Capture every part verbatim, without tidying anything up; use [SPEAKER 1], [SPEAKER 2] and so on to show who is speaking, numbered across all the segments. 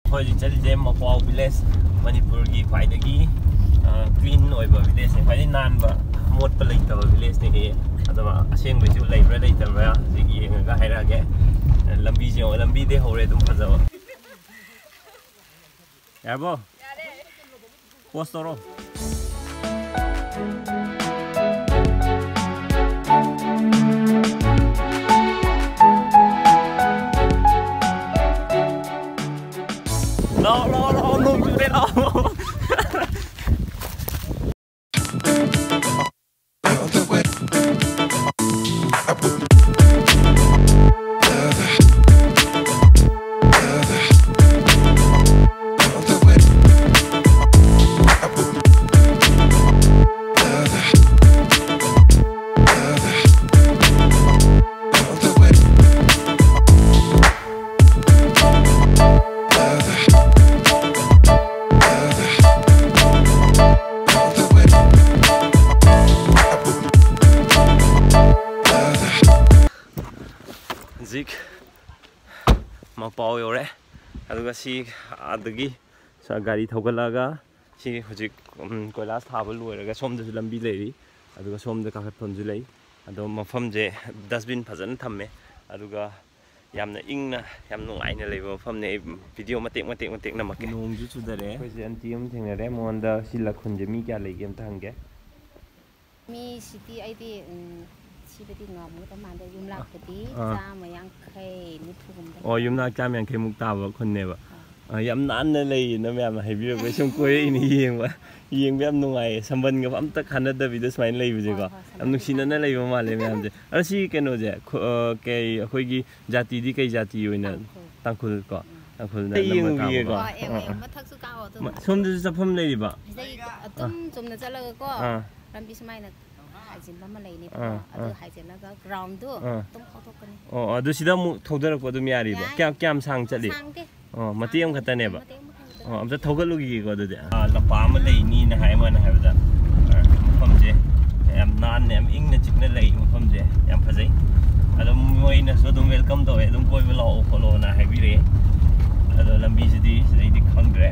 [SPEAKER 1] Hoi chali MAPAO village Manipur gi khwaidagi clean oiba village ne khwaidai nanba motpa leitaba village ne he adama aseng beju leibra leitaba sigi yenga hairage lambi je lambi de hore dum phajaba yabo yare post toro No, no, no, no, no, no. Zik MAPAO yore aduga si adagi sa gari thogalaga si hojik koilas thaba loiraga somda su lambi leiri aduga somda ka khatphon ju lei ado mafam je dustbin phajan thamme aduga yamna ingna yam nungaina leiba mafam ne video matek matek matek namak nong ju chudare koi je anti am thengnare monda sila khunje mi kya leige am thangge
[SPEAKER 2] mi city id Sibati ngom ko mande yumlak pati cha mayang khai ni thugum da
[SPEAKER 1] oh yumlak cha mayang khai muk ta ba khun ne ba yam nan na lei na myam hai bi ba sum koi ni yeng ba yeng yam nungai samban ga am ta khana da video smile lei bu je ko am nuk sina na lei ba ma le myam je ar si keno je ke khoi gi jati di kai jati yoina tangkhul ko tangkhul na yeng bi ko
[SPEAKER 2] ma thak su ka o to
[SPEAKER 1] som de chapam lei ba
[SPEAKER 2] atum chum na chala ko lambi smile na Hajin bama lei ni pa adu hajin na ga ground do tum photo kani
[SPEAKER 1] oh adu sida mu thodarak ko dum yari ba kyam kyam sang chali oh matiam khata ne ba oh amta thogalu gi ko adu a lapa ma lei ni na hai ma na hai ba mafam je yam nan ne am ing na chikna lei mafam je yam phajai adu moi na so dum welcome do e dum koi ba lao follow na hai bi re adu lambi sidi sidai di khangre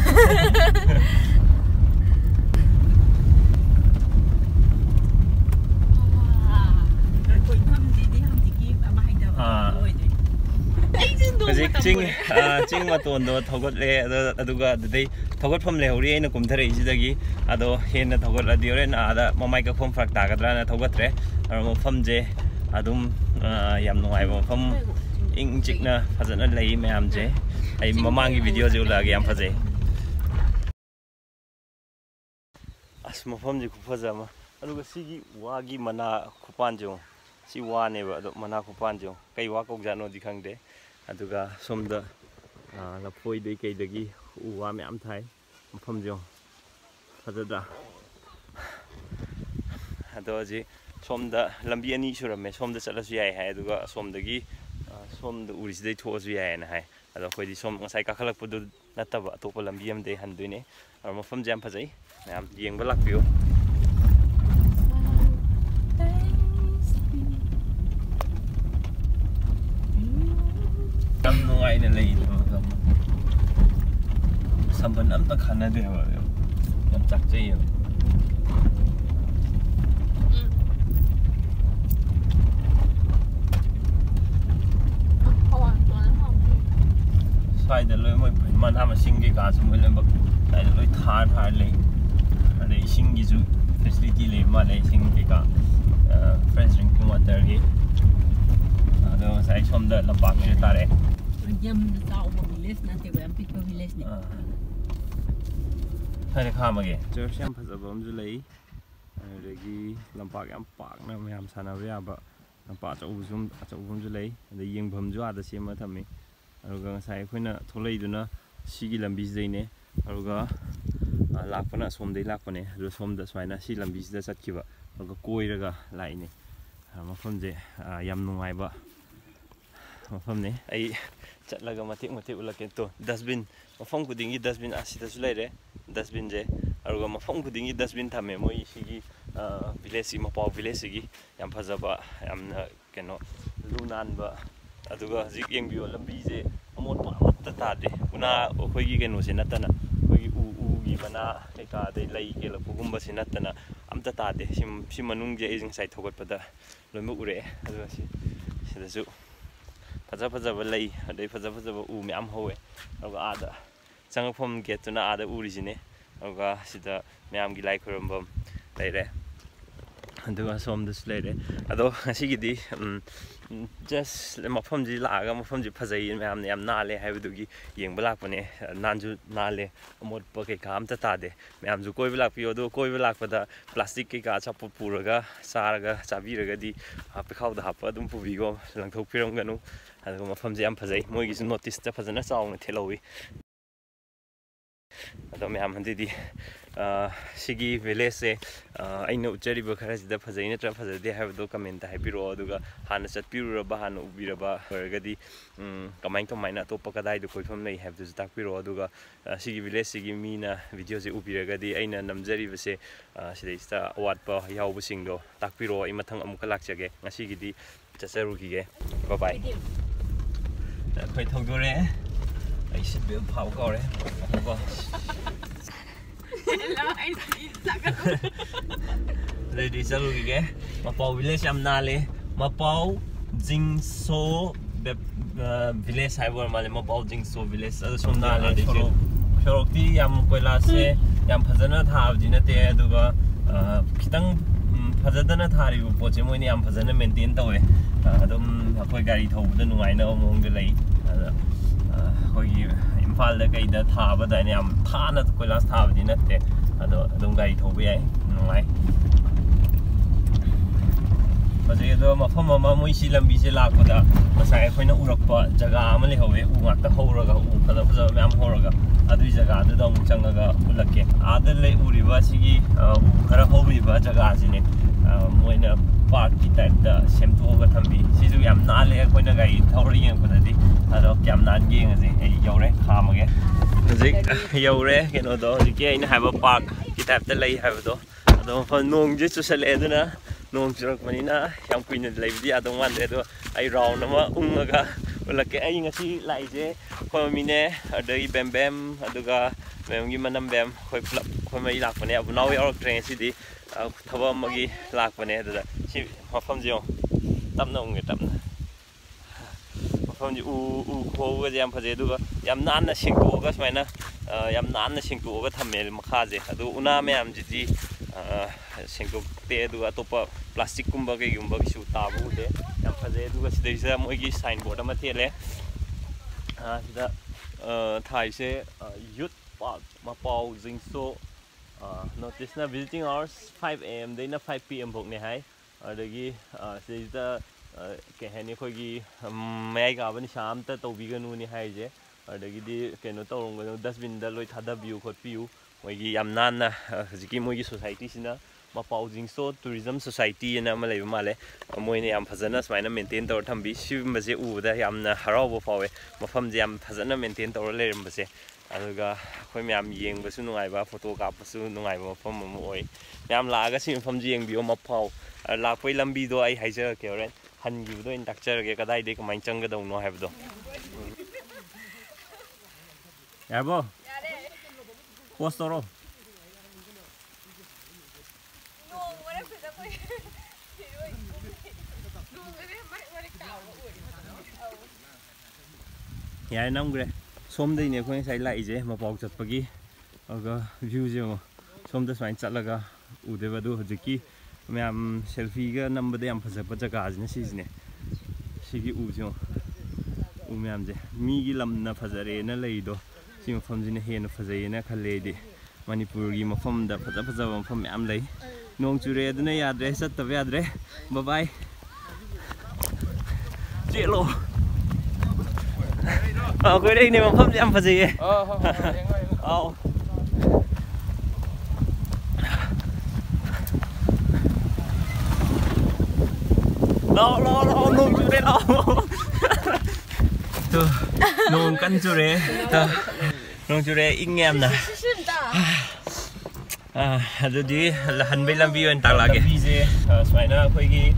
[SPEAKER 1] Ching ching maton do thogot le aduga dei thogot phom le hori na kumthare isidagi ado hen na thogot adiore na ada mamai ka phom frak ta gadra na thogot re mo phom je adum yam nuai mo phom ing chik na phajana lei mayam je ai mamang gi video je la yam phaje as mo phom ji khu phaja ma aduga sigi wa gi mana khupan jo si wa ne ba ado mana khupan jo kai wa kok jano di khang de aduga somda la phoi dei kai dagi uwa me am thai mafam jo phajada ado ji somda lambi ani surame somda chalasu yai hai aduga somdagi somda uris dei thosu yai na hai ado khoi di som ngasai ka khalak pudu nataba atopa lambi am dei handuine ar mafam jam phajai am yengba lakpio Am nungai na lei to samban am ta khana de ba yam chak chei yo sai de loi moi man ha ma sing ge ga sum le ba sai de loi thar thar le ane sing gi ju facility le ma le sing ge ga fresh drinking water ge ado sai som da la pa me tare
[SPEAKER 3] Yam na tao mo village na te ko yam pit ko village ni.
[SPEAKER 1] Thai kha ma ge. Church yam phajaba am ju lei. Regi lampak yam pak na yam sana ya ba lampak chau zum chau bum ju lei. Da yeng pham ju ada sema thami. Aruga sai khoina tholei duna sigi lambi dei ne. Aruga lakpana som dei lakpane. Ru som da swaina si lambi da chatkiba. Aruga koiraga lai ne. Mafam je yam nungai ba. Mafam ne ai chatlaga matik matik ulake to dustbin mafam kudingi dustbin asida su leire dustbin je aruga mafam kudingi dustbin thame moi sigi village MAPAO village gi yam phajaba yamna keno lunan ba aduga zik yeng bio lambi je amot pa amta tade una khoi gi no sinatana khoi u u gi bana eka de lai ke la pugumba sinatana amta tade sim simanung je aging site thogot pada loimu ure adu si sidasu faza faza lai adai faza faza u me am howe aga ada changphom get tuna ada urisine aga sida me am gi lai khurambam laire aduga som this laire ado asigidi just mafam ji laga mafam ji phajai me am ne am nale haibudugi yengba lakpane nanju nale amot pa ke kam ta tade me am ju koi bilak pio do koi bilak pada plastic ke ka chap puraga saraga chabiraga di hape khau da hapa dum pubigo langthok piram ganu ado mafam ji am phajai moi gi notice ta phajana chaung thelowi ado me am handi sigi village se aina uchari ba khara sida phajai na tra phajade habdo comment ta haipiro aduga hana chatpiru ba hana ubira ba horgadi kamai kamai na topa kadai du khoifam nei habdu takpiro aduga sigi village sigi mina video se ubiragadi aina namjari ba se sida ista award pa yaubu singdo takpiro ai mathang amuk lakchage ngasi gidi chacharu gi ge bye bye khoi thogdore ai sibel phau gore ko Lady Salugi, MAPAO village am nale, MAPAO ZINGSHO village highway male MAPAO ZINGSHO village adu som nale choro chorokti yam koila se yam phajana thab jina te aduga khitang phajadana thari bu poche moini yam phajana maintain tawe adum akoi gari thobda nungai na mong de lai khoi imphal da kai da thaba da ne am thana koila thab jina te ado adum gari thobe ai nungai Masih itu mafam mama muisi lambi je lakpada masai khoina urakpa jaga amale howe u ngakta horaga u kada phaja myam horaga adui jaga adu dong changaga ulakke adale uriba sigi khara hobiba jaga sine moina park ki type da semthoga thambi sisu yam nale khoina gai thori yang padadi ado kyam nan gi ngase ei yaure khamage zik yaure keno do ki aina haba park ki type da lai haba do ado fa nong je chu sale aduna nong churak manina yang punya lebi ada wan itu ai round nama ungaga ulake ai ngasi lai je ko mine ada i bem bem aduga memang gimana bem koi plap koi mai lak pane abu nawi or train si di thaba magi lak pane ada si mafam jiong tam na unge tam na mafam ji u u ko ga jam phaje aduga yam nan na singtu ga smaina yam nan na singtu ga thamel makha je adu una me am ji ji singtu te aduga topa plastic kumba ke gumba ki su tabu de yam phaje aduga sidaisa moi gi sign board ama thele a sida thai se youth park MAPAO ZINGSHO notice na visiting hours five A M de na five P M bok ne hai adagi sida ke hani khoi gi mai ga bani sham ta tobi ga nu ni hai je adagi di ke no tawrong ga dustbin da loi thada view khot piu moi gi yam nan na hajiki moi gi society sina MAPAO ZINGSHO tourism society na ma lei male moi ne yam phajana smaina maintain tor thambi sim baje u da yam na harau bo pawe mafam je yam phajana maintain tor le rim baje aduga khoi myam yeng basu nungai ba photo ka basu nungai ba mafam mo oi myam la ga sim pham ji yeng bio MAPAO la poi lambi do ai haija ke ren han gi do in takchar ge kadai de kamai chang ga dong no have do yabo yare postoro Yai nam gre som dei ne khoi sai lai je MAPAO chat pagi aga view je mo som da sai chat laga u de ba du hojiki myam selfie ga number de am phaja pa jaga ajne si ne sigi u jo u myam je mi gi lam na phajare na lei do si mafam ji ne he na phajai na khale di manipur gi mafam da phaja phaja mafam myam lei nong chure aduna yadre sat ta yadre bye bye chelo ờ cái đây này mà không em phải gì ờ ờ lo lo lo nung chú đấy lo tu nung căn chú đấy tu nung chú đấy ít em nè à rồi đi là hành vi làm video anh tặng lại cái gì phải nó phải cái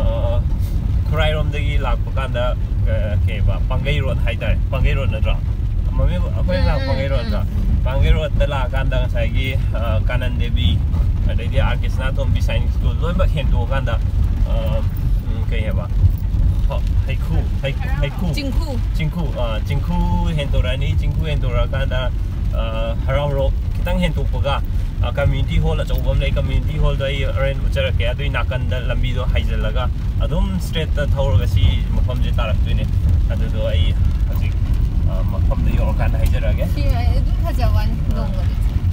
[SPEAKER 1] Kurai rom dagi lakpa kanda ke ba pangai road hai dai pangai road na dra mami akwai la pangai road da pangai road da la kan da sai gi kanan devi adai dia arkisna tom bi signing school loi ba hen to kan da kai heba haiku haiku
[SPEAKER 3] Jingku
[SPEAKER 1] jingku jingku hen to rani jingku hen to ra kan da harau ro kitang hen to paga community hall achobam lei community hall dai arrange uchara ke adui nakan da lambi do haijalaga adum straight ta thawraga si mafam je tarak tuine adu do ai hajik mafam da yor kan haijaraga
[SPEAKER 2] si du thajawan dong wa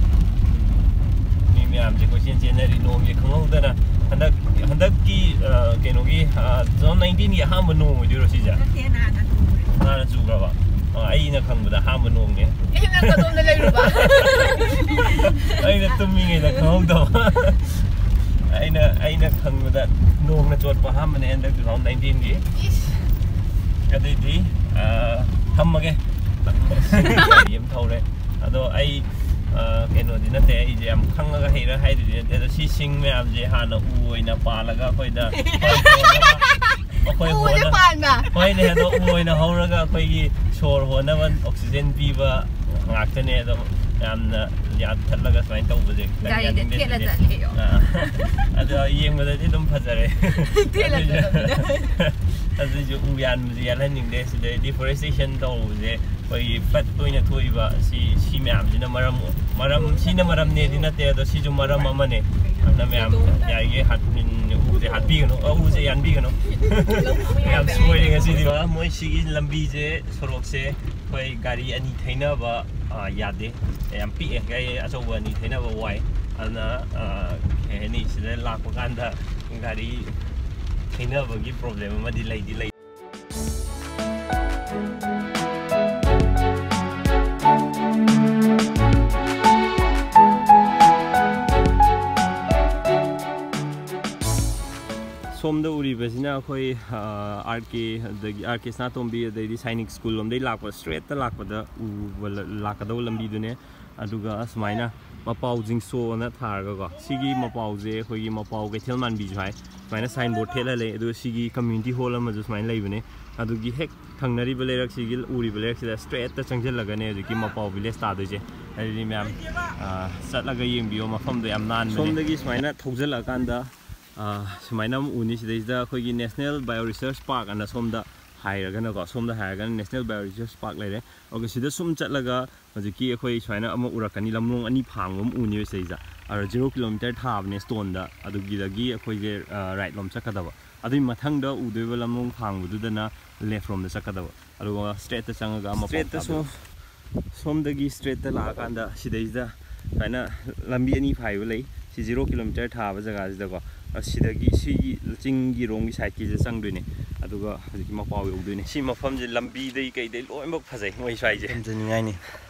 [SPEAKER 1] mi mi am je ko chen chen ri no mi khangau da na handak handak ki keno gi zone nineteen gi ham no ju ro si ja na na ju ga ba ai na khang ba da ham no ne
[SPEAKER 2] ai na ka dom na lai ru ba
[SPEAKER 1] ai na tum mi ngai da khangau da ai na ai na khang ba da no na chot pa ham ne handak zone nineteen gi adai di ham ma ge yem thau le ado ai keno di na te ai je am khang ga hei ra hai di de da si sing me am je ha na u oi na pa la ga khoi da khoi ho na khoi ne do u oi na ho ra ga khoi gi sor ho na ban oxygen pi ba ngak te ne do yam na ya that la ga sai tau ba je
[SPEAKER 2] ga ri de the la ta le yo
[SPEAKER 1] ado yeng ba da ji dum pha jare
[SPEAKER 2] the la ta
[SPEAKER 1] ado ju u yan mu ya la ning de si de deforestation do je khoi pat toina thoi ba si si me am ji na maram maram si na maram ne di na te do si ju maram ama ne na me am ya ge hat min u je hat bi no u je yan bi no am soi ring si di ba moi si gi lambi je sorok se khoi gari ani thaina ba ya de am pi e ga aso wa ni thaina ba wai ana he ni si de la ko kan da gari thaina ba gi problem ma di lai di lai somda uri basina khoi rk the rk sna tombi the signing school lom dei lakwa straight ta lakwa da u lakado lambi dune aduga asmaina mapao jingso na tharga go sigi mapao je khoi gi mapao ke thelman bi jai maina sign board thela le adu sigi community hall ama ju smain lai bune adugi hek thangnari belerak sigi uri belerak sida straight ta changjel laga ne adugi mapao village ta doje ai myam satlaga yengbiyo mafam do yam nan somdagi smaina thogjel akanda sumaina uni sidai khoi national bio research park ana somda hairagana ko somda hairagana national bio research park leire oga sida sum chatlaga hojiki khoi sumaina ama urakani lamlong ani phangom uni seija ar zero kilometer thabne stone da adugi dagi khoi ge right lom chakadaba adui mathang da udeba lamlong phangbudu dana left from da chakadaba aduga straight ta changaga ama straight ta so somdagi straight ta la kanda sidai da kaina lambi ani phaibu lei si zero kilometer thaba jaga sida ko sidagi si chinggi rongi side ki je sang doine aduga hojiki mapao udune si mafam je lambi dei kai dei loi mak phajai moi sai je ngai ni